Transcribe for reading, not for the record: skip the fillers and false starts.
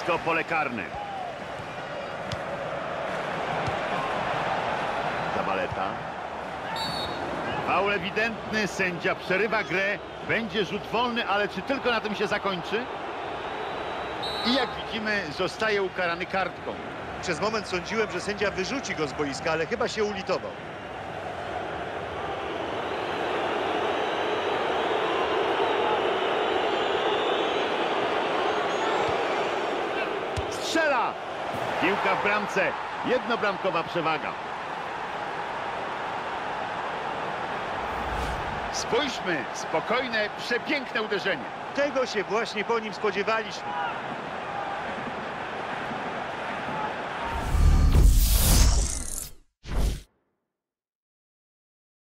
blisko pole karne. Zabaleta. Faul ewidentny, sędzia przerywa grę. Będzie rzut wolny, ale czy tylko na tym się zakończy? I jak widzimy, zostaje ukarany kartką. Przez moment sądziłem, że sędzia wyrzuci go z boiska, ale chyba się ulitował. Strzela! Piłka w bramce. Jednobramkowa przewaga. Spójrzmy, spokojne, przepiękne uderzenie. Tego się właśnie po nim spodziewaliśmy.